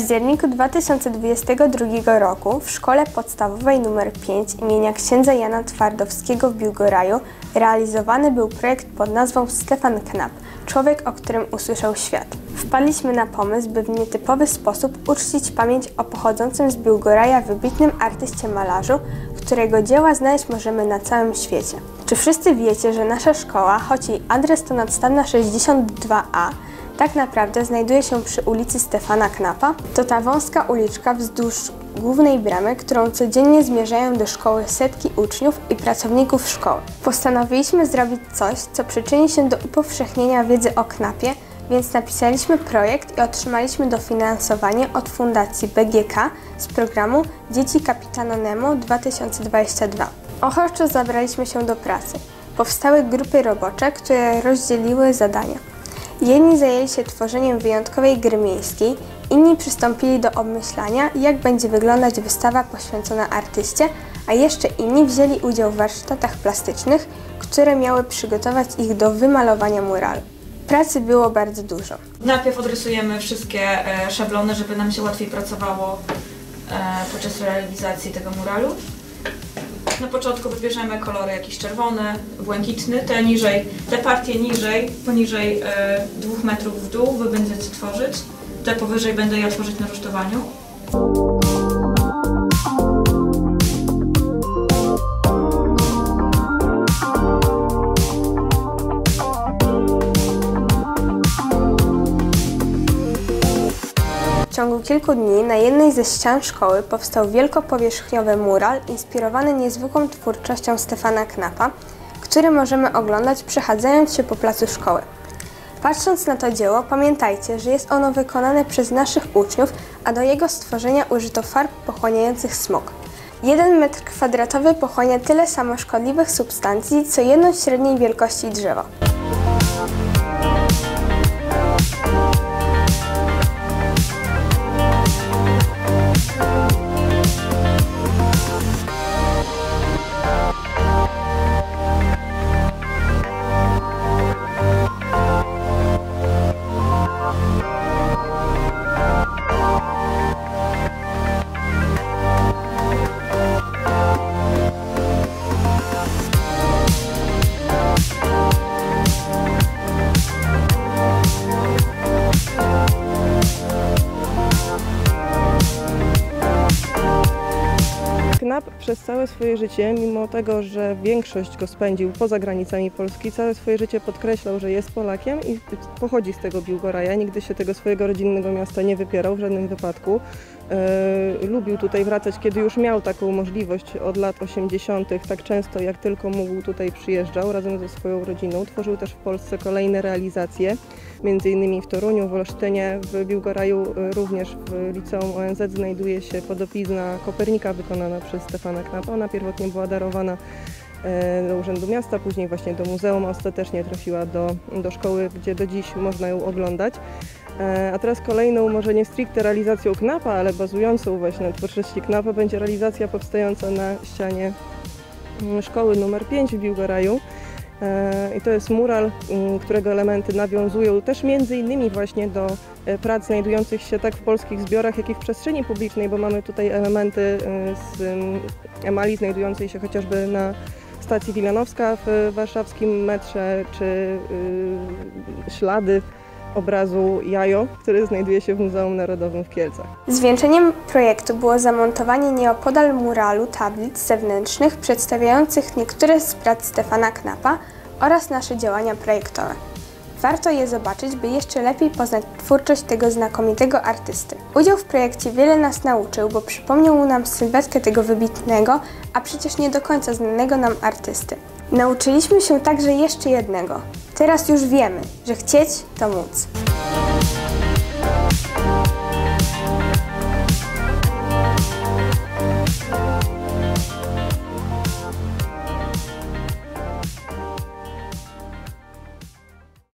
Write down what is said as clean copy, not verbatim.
październiku 2022 roku w Szkole Podstawowej nr 5 imienia księdza Jana Twardowskiego w Biłgoraju realizowany był projekt pod nazwą Stefan Knap – człowiek, o którym usłyszał świat. Wpadliśmy na pomysł, by w nietypowy sposób uczcić pamięć o pochodzącym z Biłgoraja wybitnym artyście malarzu, którego dzieła znaleźć możemy na całym świecie. Czy wszyscy wiecie, że nasza szkoła, choć jej adres to Nadstawna 62A, tak naprawdę znajduje się przy ulicy Stefana Knapa? To ta wąska uliczka wzdłuż głównej bramy, którą codziennie zmierzają do szkoły setki uczniów i pracowników szkoły. Postanowiliśmy zrobić coś, co przyczyni się do upowszechnienia wiedzy o Knapie, więc napisaliśmy projekt i otrzymaliśmy dofinansowanie od Fundacji BGK z programu Dzieci Kapitana Nemo 2022. Ochoczo zabraliśmy się do pracy. Powstały grupy robocze, które rozdzieliły zadania. Jedni zajęli się tworzeniem wyjątkowej gry miejskiej, inni przystąpili do obmyślania, jak będzie wyglądać wystawa poświęcona artyście, a jeszcze inni wzięli udział w warsztatach plastycznych, które miały przygotować ich do wymalowania muralu. Pracy było bardzo dużo. Najpierw odrysujemy wszystkie szablony, żeby nam się łatwiej pracowało podczas realizacji tego muralu. Na początku wybierzemy kolory jakiś czerwony, błękitny, te partie niżej, poniżej 2 metrów w dół wy będziecie tworzyć, te powyżej będę ja tworzyć na rusztowaniu. W ciągu kilku dni na jednej ze ścian szkoły powstał wielkopowierzchniowy mural inspirowany niezwykłą twórczością Stefana Knapa, który możemy oglądać przechadzając się po placu szkoły. Patrząc na to dzieło, pamiętajcie, że jest ono wykonane przez naszych uczniów, a do jego stworzenia użyto farb pochłaniających smog. 1 metr kwadratowy pochłania tyle samo szkodliwych substancji, co jedno średniej wielkości drzewa. Knap przez całe swoje życie, mimo tego, że większość go spędził poza granicami Polski, całe swoje życie podkreślał, że jest Polakiem i pochodzi z tego Biłgoraja. Nigdy się tego swojego rodzinnego miasta nie wypierał w żadnym wypadku. Lubił tutaj wracać, kiedy już miał taką możliwość od lat 80. Tak często jak tylko mógł tutaj przyjeżdżał razem ze swoją rodziną. Tworzył też w Polsce kolejne realizacje, m.in. w Toruniu, w Olsztynie, w Biłgoraju, również w Liceum ONZ znajduje się podobizna Kopernika wykonana przez Stefana Knapa. Ona pierwotnie była darowana do Urzędu Miasta, później właśnie do muzeum, a ostatecznie trafiła do szkoły, gdzie do dziś można ją oglądać. A teraz kolejną, może nie stricte realizacją Knapa, ale bazującą właśnie na twórczości Knapa będzie realizacja powstająca na ścianie szkoły nr 5 w Biłgoraju. I to jest mural, którego elementy nawiązują też między innymi właśnie do prac znajdujących się tak w polskich zbiorach, jak i w przestrzeni publicznej, bo mamy tutaj elementy z emali znajdującej się chociażby na stacji Wilanowska w warszawskim metrze, czy ślady obrazu Jajo, który znajduje się w Muzeum Narodowym w Kielcach. Zwieńczeniem projektu było zamontowanie nieopodal muralu tablic zewnętrznych przedstawiających niektóre z prac Stefana Knapa oraz nasze działania projektowe. Warto je zobaczyć, by jeszcze lepiej poznać twórczość tego znakomitego artysty. Udział w projekcie wiele nas nauczył, bo przypomniał nam sylwetkę tego wybitnego, a przecież nie do końca znanego nam artysty. Nauczyliśmy się także jeszcze jednego. Teraz już wiemy, że chcieć to móc.